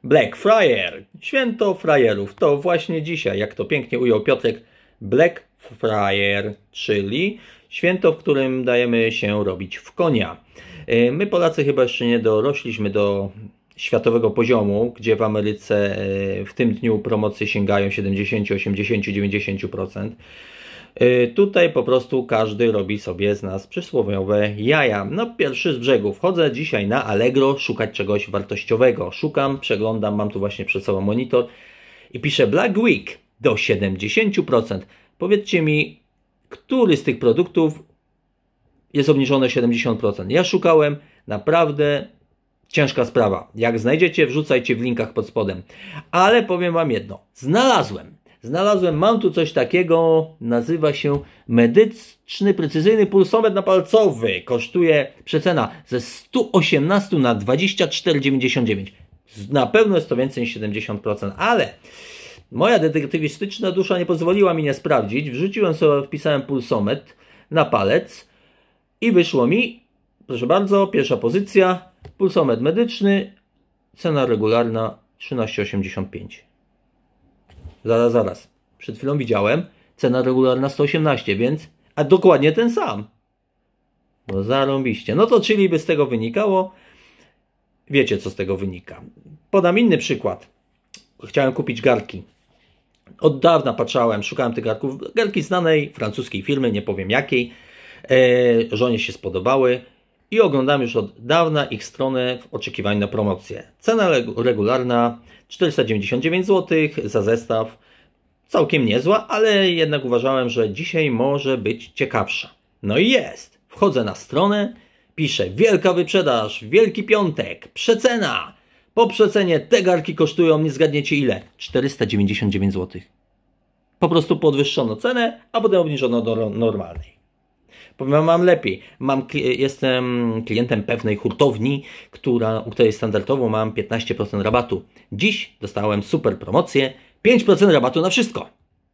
Black Friday, święto frajerów. To właśnie dzisiaj, jak to pięknie ujął Piotrek, Black Friday, czyli święto, w którym dajemy się robić w konia. My Polacy chyba jeszcze nie dorośliśmy do światowego poziomu, gdzie w Ameryce w tym dniu promocje sięgają 70, 80, 90%. Tutaj po prostu każdy robi sobie z nas przysłowiowe jaja. No pierwszy z brzegu. Wchodzę dzisiaj na Allegro szukać czegoś wartościowego. Szukam, przeglądam, mam tu właśnie przed sobą monitor i piszę Black Week do 70%. Powiedzcie mi, który z tych produktów jest obniżony o 70%. Ja szukałem, naprawdę ciężka sprawa. Jak znajdziecie, wrzucajcie w linkach pod spodem. Ale powiem wam jedno. Znalazłem, mam tu coś takiego, nazywa się medyczny precyzyjny pulsometr napalcowy. Kosztuje przecena ze 118 na 24,99. Na pewno jest to więcej niż 70%, ale moja detektywistyczna dusza nie pozwoliła mi nie sprawdzić. Wrzuciłem sobie, wpisałem pulsometr na palec i wyszło mi, proszę bardzo, pierwsza pozycja, pulsometr medyczny, cena regularna 13,85. Zaraz. Przed chwilą widziałem, cena regularna 118, więc, a dokładnie ten sam. No zarąbiście. No to czyli by z tego wynikało, wiecie co z tego wynika. Podam inny przykład. Chciałem kupić garki. Od dawna patrzałem, szukałem tych garków. Garki znanej francuskiej firmy, nie powiem jakiej. Żonie się spodobały i oglądam już od dawna ich stronę w oczekiwaniu na promocję. Cena regularna 499 zł za zestaw. Całkiem niezła, ale jednak uważałem, że dzisiaj może być ciekawsza. No i jest. Wchodzę na stronę, piszę wielka wyprzedaż, wielki piątek, przecena. Po przecenie te garki kosztują, nie zgadniecie ile? 499 zł. Po prostu podwyższono cenę, a potem obniżono do normalnej. Powiem wam lepiej. Jestem klientem pewnej hurtowni, u której standardowo mam 15% rabatu. Dziś dostałem super promocję, 5% rabatu na wszystko.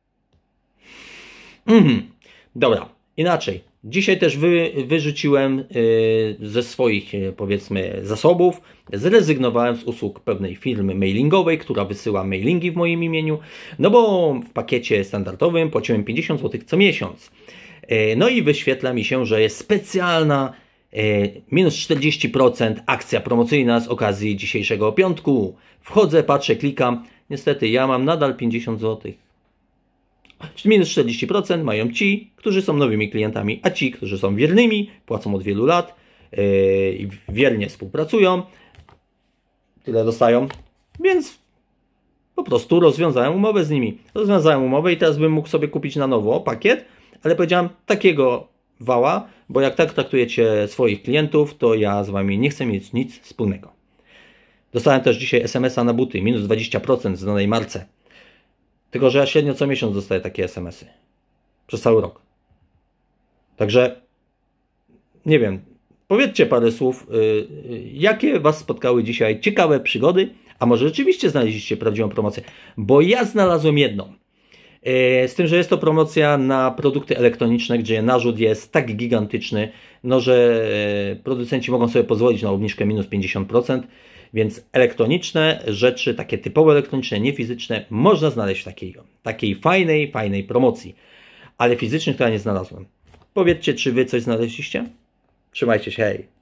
Dobra, inaczej. Dzisiaj też wyrzuciłem ze swoich, powiedzmy, zasobów. Zrezygnowałem z usług pewnej firmy mailingowej, która wysyła mailingi w moim imieniu. No bo w pakiecie standardowym płaciłem 50 zł co miesiąc. No i wyświetla mi się, że jest specjalna minus 40% akcja promocyjna z okazji dzisiejszego piątku. Wchodzę, patrzę, klikam. Niestety ja mam nadal 50 zł. Minus 40% mają ci, którzy są nowymi klientami, a ci, którzy są wiernymi, płacą od wielu lat i wiernie współpracują, tyle dostają, więc po prostu rozwiązałem umowę z nimi. Rozwiązałem umowę i teraz bym mógł sobie kupić na nowo pakiet, ale powiedziałem takiego wała, bo jak tak traktujecie swoich klientów, to ja z wami nie chcę mieć nic wspólnego. Dostałem też dzisiaj SMS-a na buty, minus 20% z danej marce. Tylko że ja średnio co miesiąc dostaję takie SMS-y. Przez cały rok. Także, nie wiem, powiedzcie parę słów, jakie was spotkały dzisiaj ciekawe przygody, a może rzeczywiście znaleźliście prawdziwą promocję. Bo ja znalazłem jedną. Z tym, że jest to promocja na produkty elektroniczne, gdzie narzut jest tak gigantyczny, no że producenci mogą sobie pozwolić na obniżkę minus 50%, więc elektroniczne rzeczy, takie typowo elektroniczne, nie fizyczne, można znaleźć w takiej fajnej promocji. Ale fizycznych to ja nie znalazłem. Powiedzcie, czy wy coś znaleźliście? Trzymajcie się, hej!